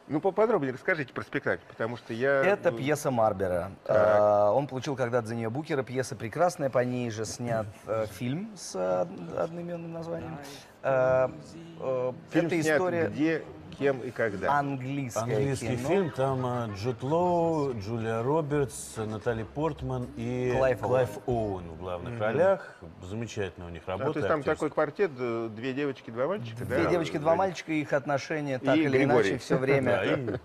Ну, поподробнее расскажите про спектакль, потому что я... Это пьеса Марбера. Он получил когда-то за нее Букера. Пьеса прекрасная, по ней же снят фильм с одноименным названием. Фильм Это снят история... где, кем и когда? Английский кино. фильм, там Джуд Лоу, Джулия Робертс, Натали Портман и Клайв Оуэн в главных ролях. Замечательно у них работа. То есть там такой квартет, две девочки, два мальчика, да? Две девочки, два мальчика, их отношения так или Григорий. иначе все время...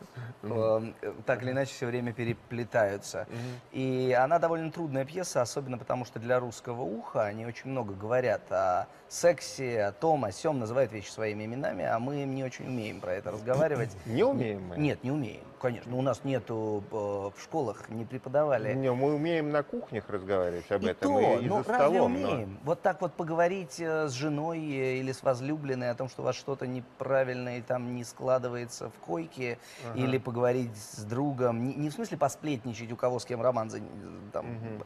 так или иначе все время переплетаются. И она довольно трудная пьеса, особенно потому, что для русского уха они очень много говорят о сексе, о том, о сём, называют вещи своими именами, а мы не очень умеем про это разговаривать. Не умеем мы? Нет, не умеем, конечно. У нас нету, в школах не преподавали. Не, мы умеем на кухнях разговаривать об И этом, то, и ну за разве столом. умеем? Вот так вот поговорить с женой или с возлюбленной о том, что у вас что-то неправильно и там не складывается в койке, или поговорить с другом, не в смысле посплетничать, у кого с кем роман, там,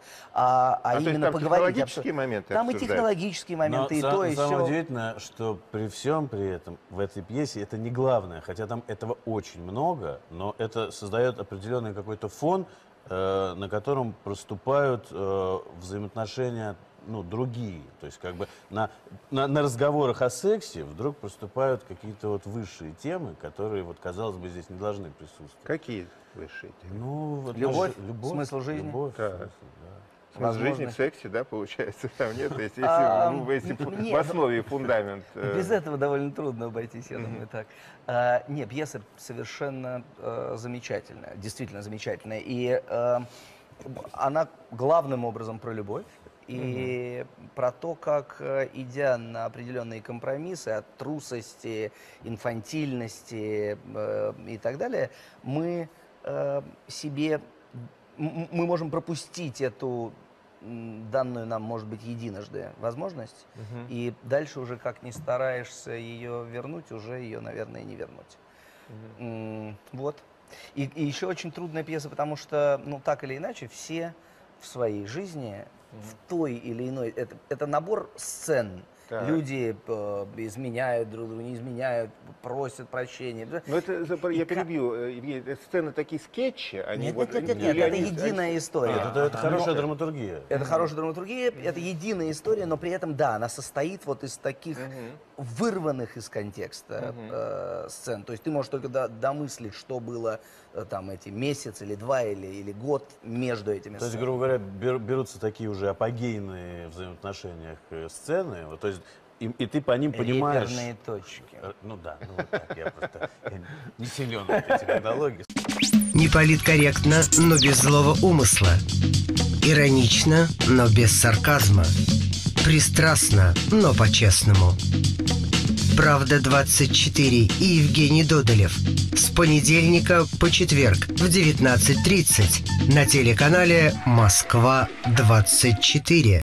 а То есть именно там поговорить. технологические моменты Там и обсуждаются? технологические моменты, и то, и самое все. удивительное, что при всем при этом в этой пьесе это не главное, хотя там этого очень много, но это создает определенный какой-то фон, на котором проступают взаимоотношения, ну, другие. То есть как бы на разговорах о сексе вдруг проступают какие-то вот высшие темы, которые, вот, казалось бы, здесь не должны присутствовать. Какие высшие темы? Ну, вот Любовь, любовь, смысл жизни? Любовь, Так. смысл, да. Смысл жизни в Возможно. сексе, да, получается? Там нет? Если нет. в основе фундамент... Без этого довольно трудно обойтись, я думаю, так. Не, пьеса совершенно замечательная, действительно замечательная. И она главным образом про любовь и про то, как, идя на определенные компромиссы от трусости, инфантильности и так далее, мы мы можем пропустить эту данную нам, может быть, единожды возможность, и дальше уже как ни стараешься ее вернуть, уже ее, наверное, не вернуть. Вот. И еще очень трудная пьеса, потому что, ну, так или иначе, все в своей жизни, в той или иной... Это набор сцен. Так. Люди изменяют друг другу, не изменяют, просят прощения. Ну, это, я перебью, Евгений, это сцены такие скетчи, они Нет, вот... нет, нет, или нет, это они- единая история. Это хорошая драматургия. Это хорошая драматургия, это единая история, но при этом, да, она состоит вот из таких вырванных из контекста сцен. То есть ты можешь только домыслить, что было там эти месяц или два или год между этими То есть, сценами. грубо говоря, берутся такие уже апогейные взаимоотношения сцены, вот, то есть и ты по ним понимаешь... Реперные точки. Ну да, ну вот так, я не силен в этой технологии. Не политкорректно, но без злого умысла. Иронично, но без сарказма. Пристрастно, но по-честному. «Правда-24» и Евгений Додолев. С понедельника по четверг в 19:30 на телеканале «Москва-24».